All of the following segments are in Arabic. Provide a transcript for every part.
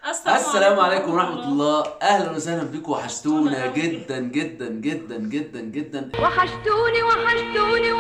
السلام عليكم ورحمة الله. أهلا وسهلا بكم، وحشتونا جدا جدا جدا جدا جدا، وحشتوني وحشتوني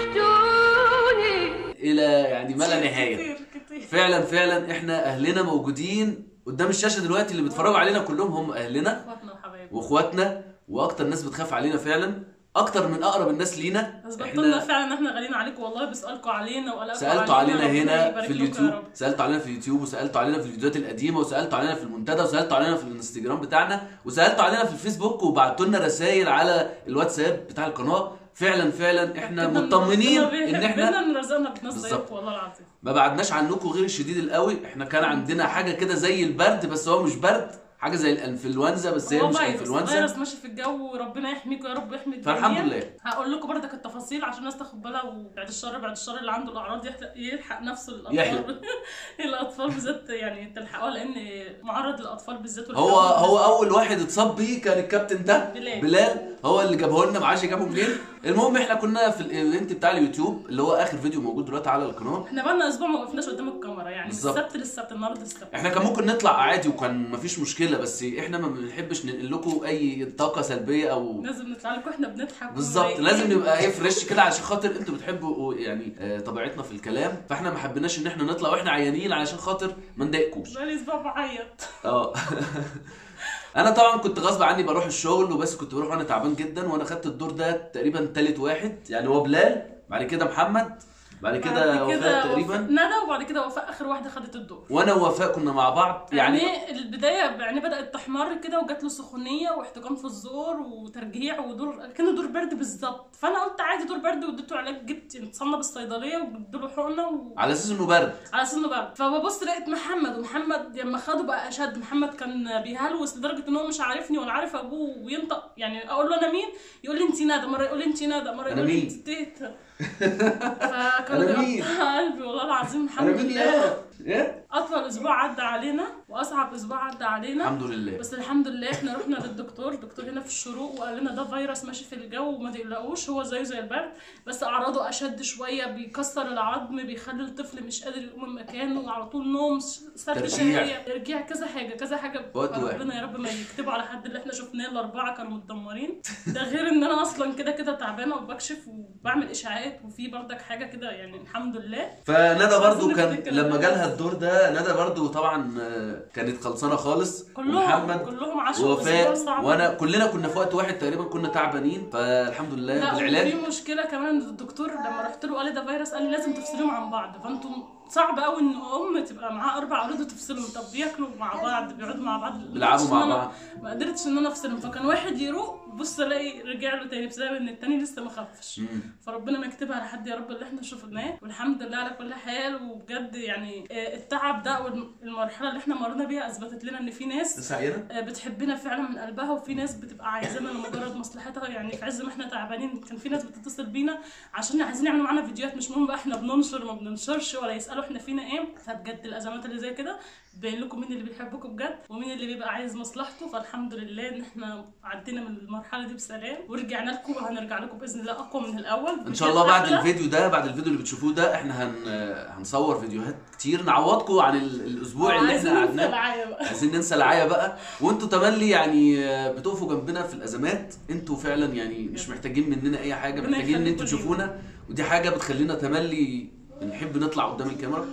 وحشتوني إلى يعني ما لا نهاية. كتير. فعلا فعلا احنا أهلنا موجودين قدام الشاشة دلوقتي، اللي بيتفرجوا علينا كلهم هم أهلنا اخواتنا وحبايبنا وأخواتنا، وأكتر ناس بتخاف علينا فعلا، أكتر من أقرب الناس لينا. اثبتوا فعلا ان احنا غاليين عليكم والله، بيسالكم علينا وقلقوا سألتوا علينا هنا يبارك في لكم يا اليوتيوب، رب. سألتوا علينا في اليوتيوب، وسألتوا علينا في الفيديوهات القديمة، وسألتوا علينا في المنتدى، وسألتوا علينا في الانستجرام بتاعنا، وسألتوا علينا في الفيسبوك، وبعتوا لنا رسائل على الواتساب بتاع القناة. فعلا فعلا احنا مطمنين ان احنا رزقنا بناس بالظبط. زيكم والله العظيم. ما بعدناش عنكم غير الشديد القوي. احنا كان عندنا حاجة كده زي البرد، بس هو مش برد، حاجة زي الانفلونزا، بس هي هو مش فيروس انفلونزا. ماشي في الجو، وربنا يحميكم يا رب، يحمي الدنيا. فالحمد لله. هقول لكم بردك التفاصيل عشان الناس تاخد بالها، وبعد الشر اللي عنده الاعراض يلحق نفسه الاطفال. الاطفال بالذات يعني تلحقوها، لان معرض للاطفال بالذات. هو اول واحد اتصاب بيه كان الكابتن ده بلال. هو اللي جابه لنا، معاش جابه منين. المهم احنا كنا في الايفنت بتاع اليوتيوب اللي هو اخر فيديو موجود دلوقتي على القناه. احنا بقالنا اسبوع ما وقفناش قدام الكاميرا، يعني بالظبط. السبت للسبت، النهارده السبت. احنا كان ممكن نطلع عادي وكان مفيش مشكله، بس احنا ما بنحبش ننقل لكم اي طاقه سلبيه او لازم نطلع لكم احنا بنضحك. بالظبط. لازم نبقى ايه فريش كده، عشان خاطر انتوا بتحبوا يعني طبيعتنا في الكلام، فاحنا ما حبيناش ان احنا نطلع واحنا عيانين علشان خاطر ما نضايقكوش. بقالي اسبوع بعيط. اه انا طبعا كنت غصب عني بروح الشغل، وبس كنت بروح وانا تعبان جدا، وانا خدت الدور ده تقريبا تالت واحد. يعني هو بلال، بعد كده محمد، بعد كده وفاء تقريبا، ندى، وبعد كده وفاء اخر واحده خدت الدور. وانا ووفاء كنا مع بعض. يعني البدايه يعني بدات تحمر كده، وجات له سخونيه واحتقان في الزور وترجيع، ودور كانه دور برد بالظبط. فانا قلت عادي دور برد، واديته علاج، جبت اتصنى بالصيدليه وجبت له حقنه على اساس انه برد، على اساس انه برد. فببص لقيت محمد لما خده بقى اشد. محمد كان بيهلوس لدرجه ان هو مش عارفني ولا عارف ابوه، وينطق يعني اقول له انا مين، يقول لي انت ندى، مره يقول لي انت ندى، مره يقول لي انت تيتا. فكان بيقطع قلبي والله العظيم. الحمد لله اطول اسبوع عدى علينا واصعب اسبوع عدى علينا الحمد لله. بس الحمد لله احنا رحنا للدكتور هنا في الشروق، وقال لنا ده فيروس ماشي في الجو وما تقلقوش، هو زيه زي البرد، بس اعراضه اشد شويه، بيكسر العظم، بيخلي الطفل مش قادر يقوم من مكانه، على طول نوم، سرد شهيه، ترجيع، كذا حاجه. ربنا يا رب ما يكتبوا على حد اللي احنا شفناه. الاربعه كانوا متدمرين. ده غير ان انا اصلا كده تعبانه، وبكشف وبعمل اشاعات، وفي بردك حاجه كده يعني الحمد لله. فندى برضو كان لما جالها الدور ده، ندى برضو طبعا كانت خلصانه خالص. كلهم عاشوا ووفاء وانا كلنا كنا في وقت واحد تقريبا كنا تعبانين، فالحمد لله بالعلاج. في مشكله كمان، الدكتور لما رحت له قال لي ده فيروس، قال لي لازم تفصلوهم عن بعض. فانتم صعب قوي ان ام تبقى معاها 4 اولاد وتفصلهم. طب بياكلوا مع بعض، بيقعدوا مع بعض، بيلعبوا مع بعض، ما قدرتش ان انا افصلهم. فكان واحد يروق بص الاقي رجع له تاني، بسبب ان التاني لسه ما خفش. فربنا ما يكتبها على حد يا رب اللي احنا شفناه، والحمد لله على كل حال. وبجد يعني التعب ده والمرحله اللي احنا مرينا بيها اثبتت لنا ان في ناس بتحبنا فعلا من قلبها، وفي ناس بتبقى عايزانا لمجرد مصلحتها. يعني في عز ما احنا تعبانين كان في ناس بتتصل بينا عشان عايزين يعملوا معانا فيديوهات، مش مهم بقى احنا بننشر ما بننشرش، ولا يسالوا احنا فينا ايه. فبجد الازمات اللي زي كده بين لكم مين اللي بيحبكم بجد ومين اللي بيبقى عايز مصلحته. فالحمد لله ان احنا عدينا من المرحله دي بسلام، ورجعنا لكم، وهنرجع لكم باذن الله اقوى من الاول ان شاء الله. بعد الفيديو ده، بعد الفيديو اللي بتشوفوه ده، احنا هنصور فيديوهات كتير نعوضكم عن الاسبوع اللي احنا قعدناه. عايزين ننسى العيا بقى، وانتوا تملي يعني بتقفوا جنبنا في الازمات. انتوا فعلا يعني مش محتاجين مننا اي حاجه، محتاجين ان انتوا تشوفونا، ودي حاجه بتخلينا تملي بنحب نطلع قدام الكاميرا.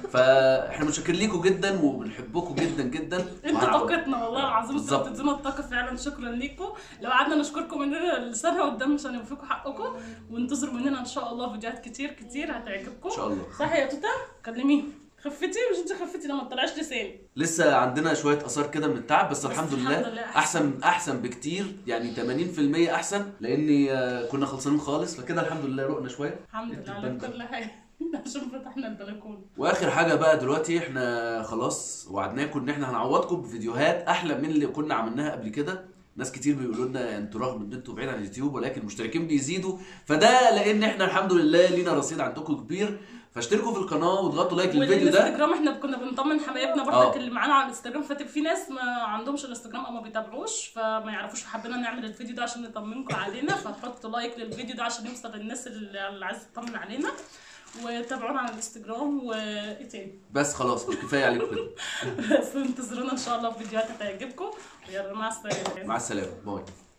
فاحنا متشكرين ليكم جدا وبنحبكم جدا جدا. انتوا طاقتنا والله العظيم، انتوا بتدونا الطاقه فعلا. شكرا ليكم. لو قعدنا نشكركم من لسانها قدام مش هنوفيكم حقكم. وانتظروا مننا ان شاء الله فيديوهات كتير هتعجبكم ان شاء الله. صح يا توته؟ كلميني. خفتي؟ مش انت خفتي لما طلعش لساني. لسه عندنا شويه اثار كده من التعب، بس الحمد لله احسن بكتير، يعني 80% احسن، لاني كنا خلصانين خالص. فكده الحمد لله رقنا شويه. الحمد لله على كل حاجه عشان فتحنا البلكونه. واخر حاجه بقى دلوقتي، احنا خلاص وعدناكم ان احنا هنعوضكم بفيديوهات احلى من اللي كنا عملناها قبل كده. ناس كتير بيقولوا لنا انتوا رغم ان انتوا بعيد عن اليوتيوب ولكن المشتركين بيزيدوا، فده لان احنا الحمد لله لينا رصيد عندكم كبير. فاشتركوا في القناه واضغطوا لايك للفيديو ده. والانستجرام احنا كنا بنطمن حبايبنا برضك اللي معانا على الانستجرام. في ناس ما عندهمش الانستجرام او ما بيتابعوش، فما يعرفوش. حبينا نعمل الفيديو ده عشان نطمنكم علينا، فحطوا لايك للفيديو ده عشان يوصل للناس اللي عايزه تطمن علينا. وتابعونا على الانستجرام وايه تاني. بس خلاص كفايه عليكم كده. بس انتظرونا ان شاء الله في فيديوهات هتعجبكم. ويلا مع السلامه. مع السلامه، باي.